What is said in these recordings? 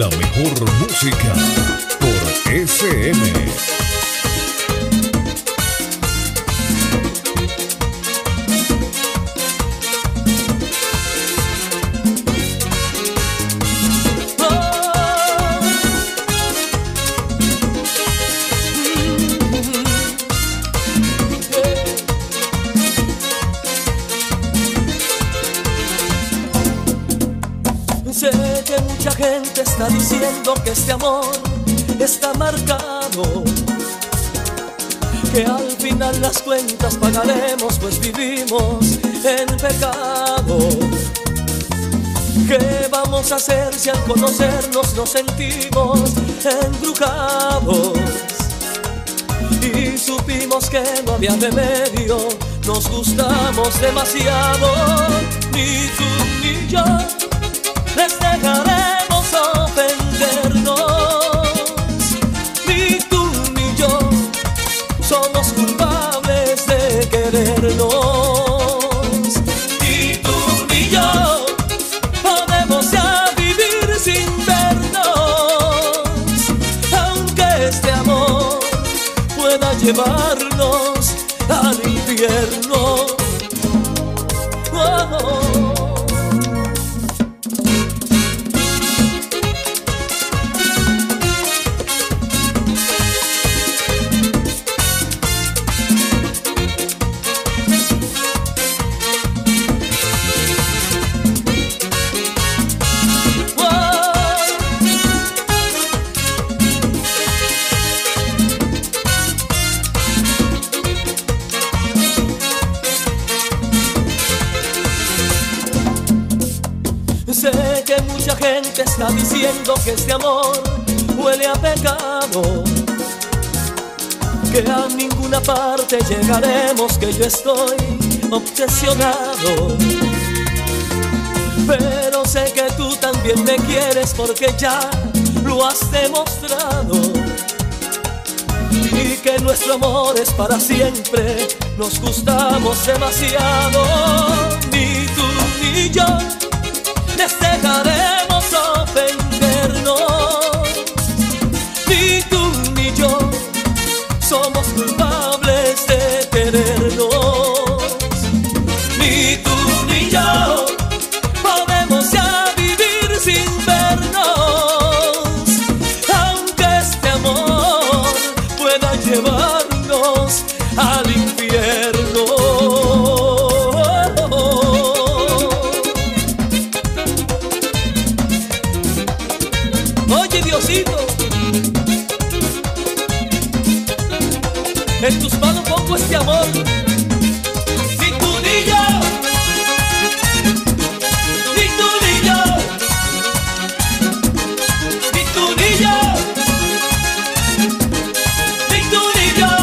La mejor música por SM. Sé que mucha gente está diciendo que este amor está marcado, que al final las cuentas pagaremos, pues vivimos en pecado. ¿Qué vamos a hacer si al conocernos nos sentimos embrujados? Y supimos que no había remedio, nos gustamos demasiado. Ni tú ni yo les dejaremos ofendernos, ni tú ni yo somos culpables de querernos. Ni tú ni yo podemos ya vivir sin vernos, aunque este amor pueda llevarnos al infierno. Sé que mucha gente está diciendo que este amor huele a pecado, que a ninguna parte llegaremos, que yo estoy obsesionado. Pero sé que tú también me quieres porque ya lo has demostrado, y que nuestro amor es para siempre, nos gustamos demasiado. Ni tú ni yo les dejaremos ofendernos, ni tú ni yo somos culpables de querernos. Ni tú ni yo podemos ya vivir sin vernos, aunque este amor pueda llevarnos al infierno. Oye, Diosito, en tus manos pongo este amor. Ni tú ni yo, ni tú ni yo, ni tú ni yo, ni tú ni yo.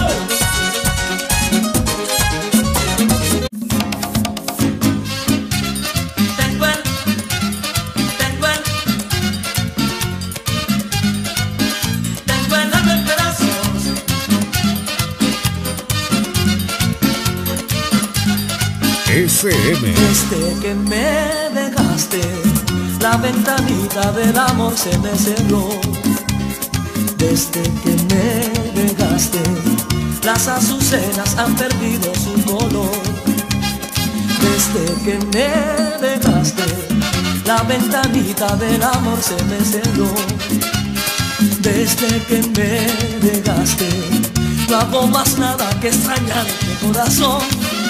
SM. Desde que me dejaste, la ventanita del amor se me cerró. Desde que me dejaste, las azucenas han perdido su color. Desde que me dejaste, la ventanita del amor se me cerró. Desde que me dejaste, no hago más nada que extrañarte, corazón.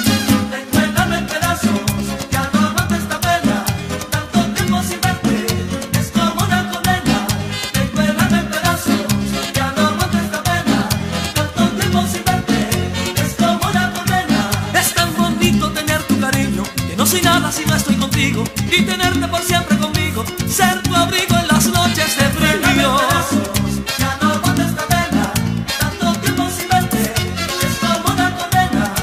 No soy nada si no estoy contigo, y tenerte por siempre conmigo, ser tu abrigo en las noches de frío. Ya no aguanto esta pena, tanto tiempo sin verte, es como una condena.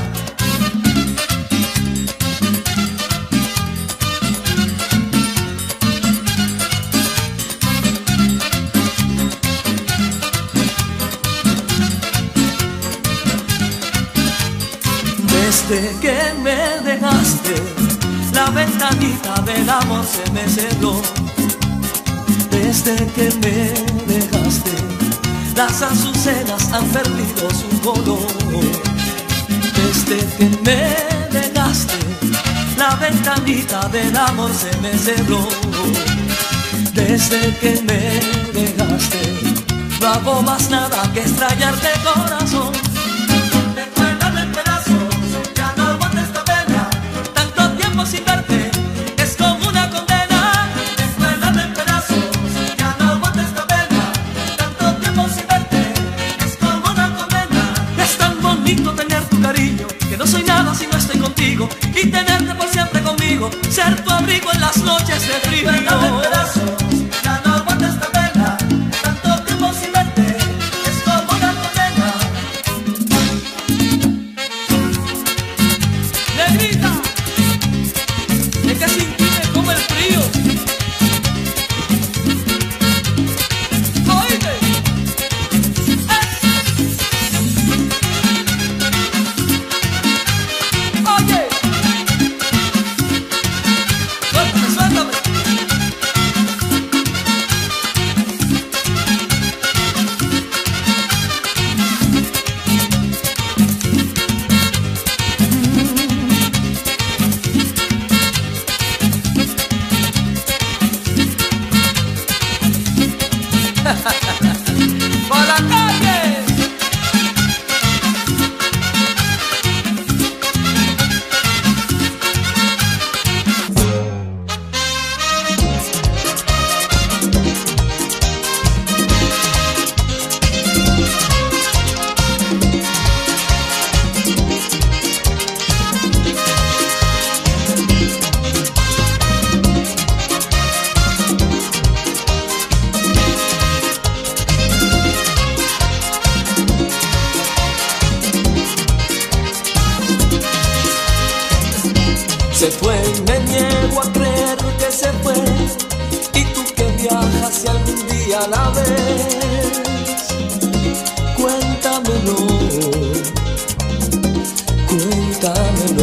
Desde que me dejaste, la ventanita del amor se me cerró. Desde que me dejaste, las azucenas han perdido su color. Desde que me dejaste, la ventanita del amor se me cerró. Desde que me dejaste, no hago más nada que extrañarte, corazón. Te cuelgan en pedazos, ya no aguanto esta pena. Tanto tiempo sin verte, es como una condena. Te cuelgan en pedazos, ya no aguanto esta pena. Tanto tiempo sin verte, es como una condena. Es tan bonito tener tu cariño, que no soy nada si no estoy contigo. Y tenerte por siempre conmigo, ser tu abrigo en las noches de frío. Se fue y me niego a creer que se fue. Y tú que viajas si algún día la ves, cuéntamelo, cuéntamelo.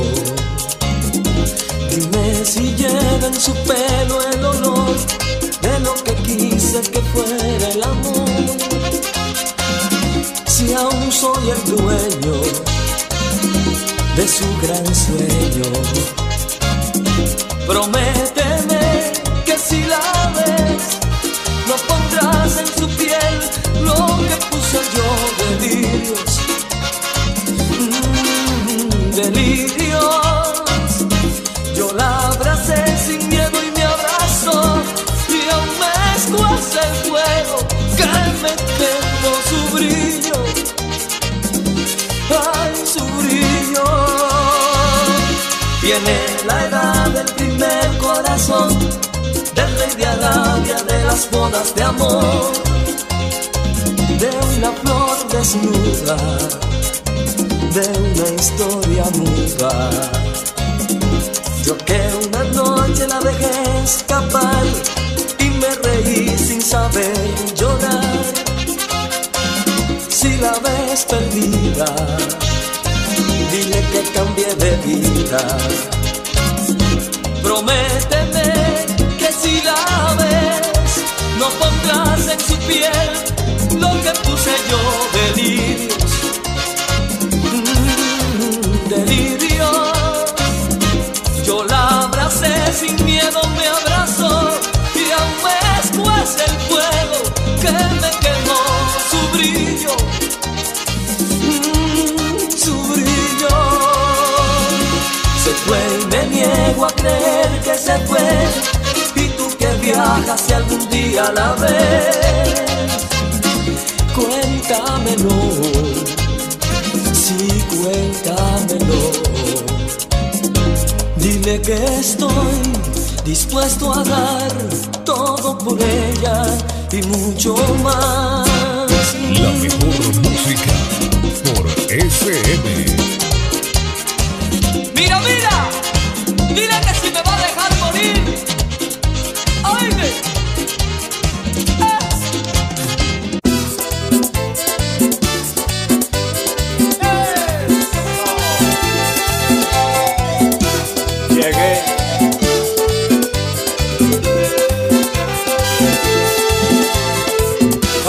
Dime si lleva en su pelo el olor de lo que quise que fuera el amor. Si aún soy el dueño de su gran sueño, prométeme que si la ves, no pondrás en su piel lo que puse yo, delirios, delirios. Yo la abracé sin miedo y me abrazó, y aún me escuece el fuego que me quemó su brillo, ay, su brillo. Viene la edad del primer corazón, del rey de Arabia, de las bodas de amor, de una flor desnuda, de una historia muda. Yo que una noche la dejé escapar y me reí sin saber llorar. Si la ves perdida, dile que cambié de vida. Prométeme que si la ves, no pondrás en su piel lo que puse yo, delirios, delirios. Yo la abracé sin miedo, me abrazó, y aún me escuece el fuego que me quemó su brillo, su brillo. Se fue y me niego a creer que se fue. Y tú que viajas si algún día la ves, cuéntamelo, sí, cuéntamelo. Dile que estoy dispuesto a dar todo por ella y mucho más. La mejor música por FM. Mira, mira, dile que si me va a dejar morir, oíste. Llegué.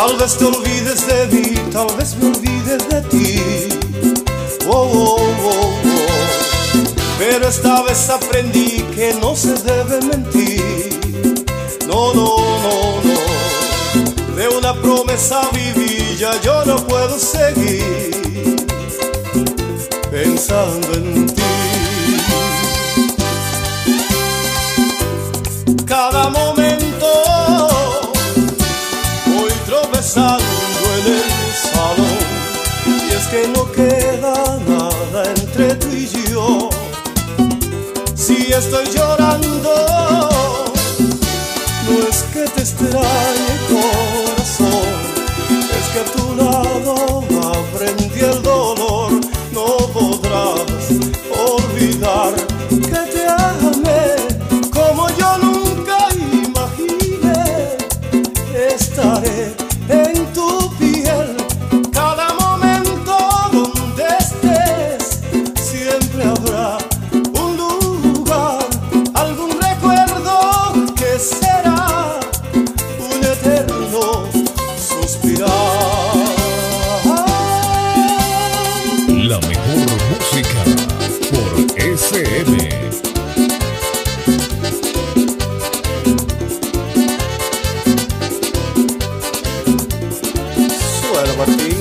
Tal vez te olvides de mí, tal vez me olvides de ti. Oh, oh, oh, oh. Pero esta vez aprendí que no se debe mentir. No, no, no, no. De una promesa viví, ya yo no puedo seguir pensando en ti. Cada momento voy tropezando en el salón, y es que no queda nada entre tú y yo. Si estoy llorando, no es que te extrañe, corazón, es que a tu lado aprendí el dolor. No podrás olvidar que te amé como yo nunca imaginé. Estaré en tu piel cada momento donde estés. Siempre habrá un lugar, algún recuerdo que será un eterno suspirar. La mejor música por SM. Suena Martín.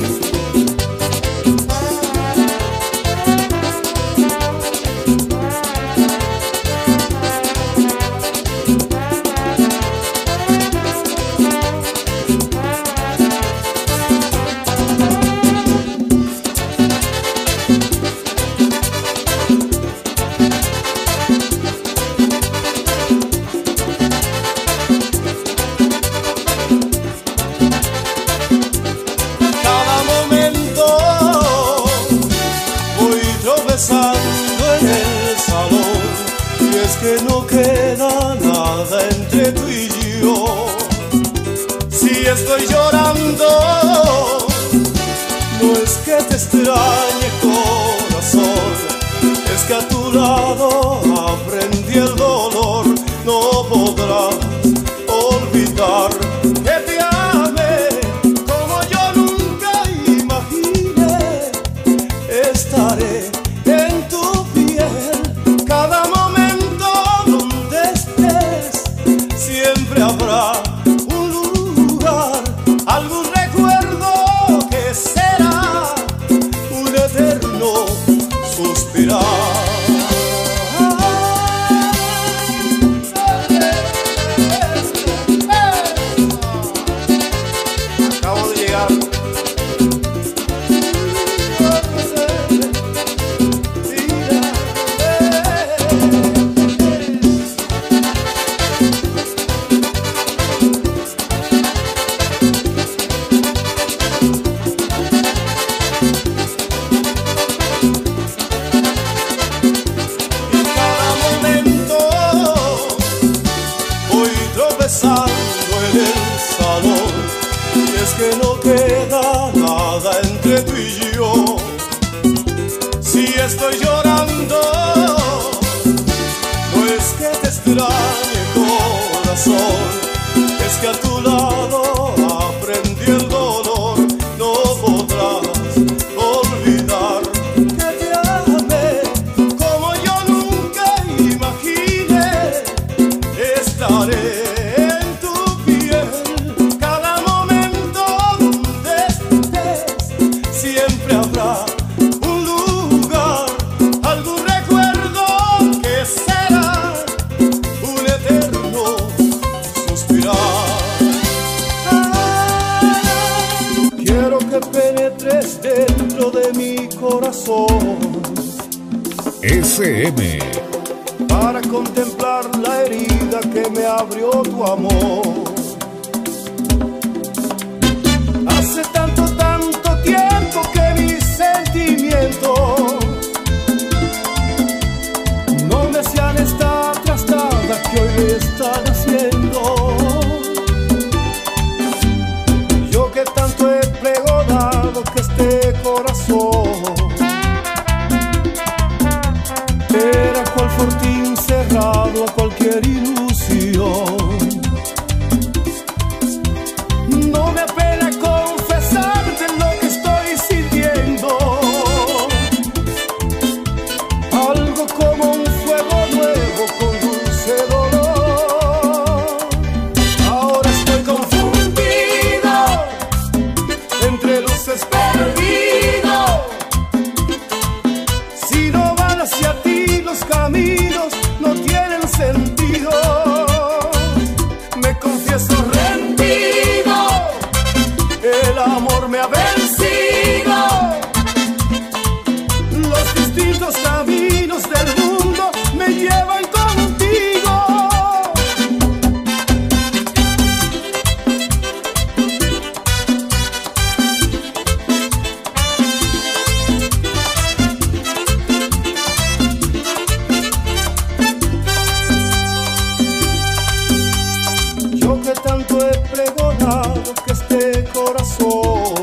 En el salón, y es que no queda nada entre tú y yo. Si estoy llorando, no es que te extrañe, corazón, es que a tu lado aprendí el dolor. No podrás olvidar que te amé como yo nunca imaginé. Estaré en tu piel cada momento donde estés. Siempre habrá un lugar, algún recuerdo que será un eterno suspirar. Acabo de llegar. En el salón, y es que no queda nada entre tú y yo. Si estoy llorando, no es que te extrañe, corazón, es que a tu lado aprendí el dolor. No podrás olvidar que te amé como yo nunca imaginé. Estaré un lugar, algún recuerdo que será un eterno suspirar. Quiero que penetres dentro de mi corazón, SM. para contemplar la herida que me abrió tu amor. Hace tanto tiempo que mis sentimientos no me hacían esta trastada que hoy me están haciendo. Yo que tanto he pregonado que este corazón era cual fortín cerrado a cualquier ilusión. No me apena tanto he pregonado que este corazón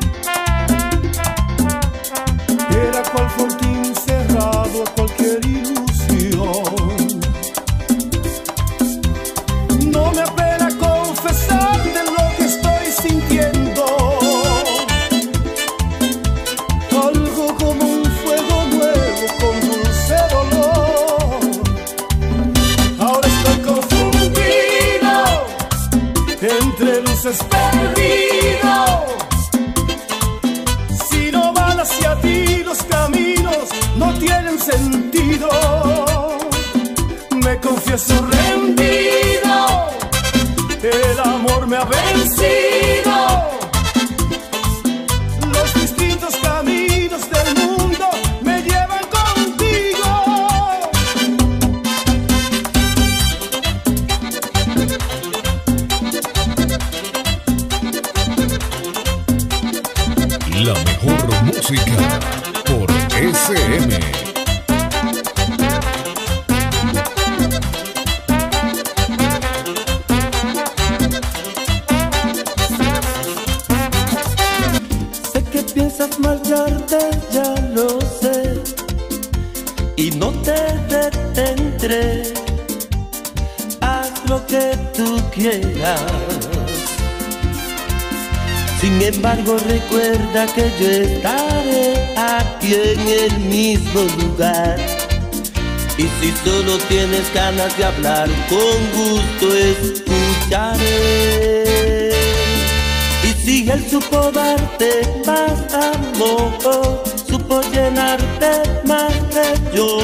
era cual fortín cerrado a cualquier ilusión. No me apena confesar de lo que estoy sintiendo, algo como un fuego nuevo con dulce dolor. Ahora estoy confundido, entre luces perdido. Si no van hacia ti los caminos, no tienen sentido. Me confieso rendido, el amor me ha vencido. Los distintos caminos del mundo me llevan contigo. La mejor música por SM. Sé que piensas marcharte, ya lo sé, y no te detendré. Haz lo que tú quieras. Sin embargo, recuerda que yo estaré aquí en el mismo lugar. Y si solo tienes ganas de hablar, con gusto escucharé. Y si él supo darte más amor, supo llenarte más que yo,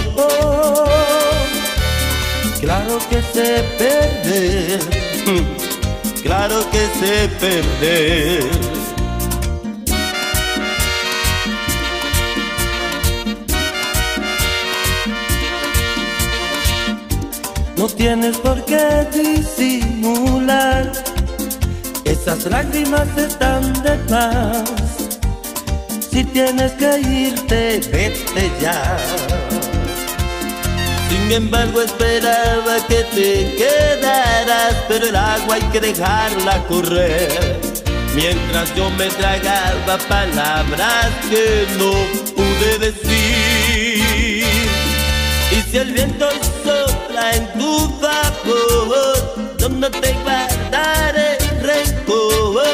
claro que sé perder, claro que sé perder. No tienes por qué disimular, esas lágrimas están de más. Si tienes que irte, vete ya. Sin embargo esperaba que te quedaras, pero el agua hay que dejarla correr. Mientras yo me tragaba palabras que no pude decir. Y si el viento sopla en tu favor, yo no te guardaré rencor.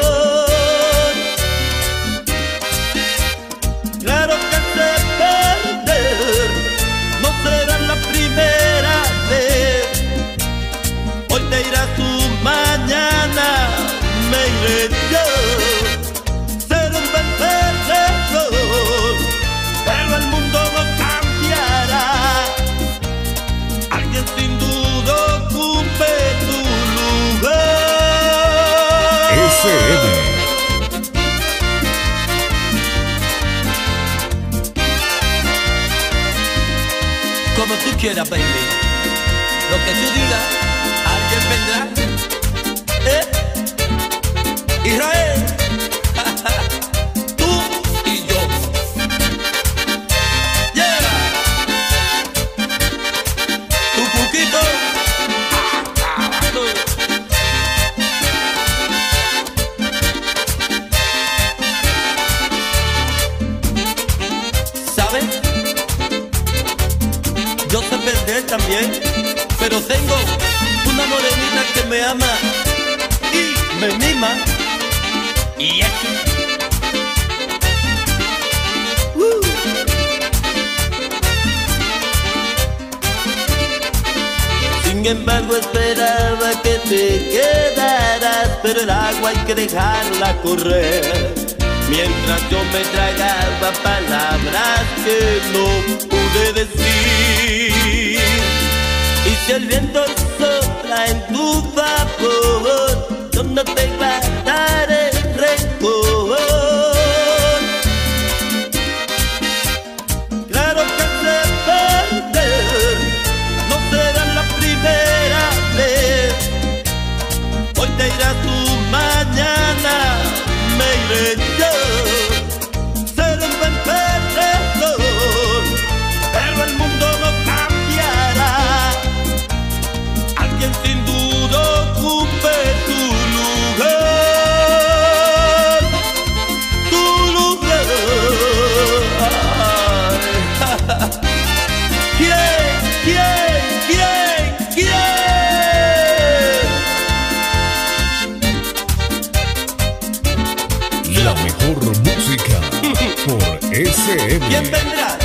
Claro que sé perder, no será la primera vez. Hoy te irás tú, mañana me iré yo. Ser un buen perdedor, pero el mundo no cambiará. Alguien sin duda ocupe tu lugar. SM. Como tú quieras, baby. Lo que tú digas, alguien vendrá. Israel, tú y yo. Yeah. Tu poquito. ¿Sabes? Yo sé perder también, pero tengo una morenita que me ama y me mima. Y sin embargo esperaba que te quedaras, pero el agua hay que dejarla correr. Mientras yo me tragaba palabras que no pude decir. Y si el viento sopla en tu favor, yo no te guardaré rencor. Claro que sé perder, no será la primera vez. Hoy te irás tú, mañana me iré yo. Ser un buen perdedor, pero el mundo no cambiará. Alguien sin duda ocupe tu lugar. FM. ¿Quién vendrá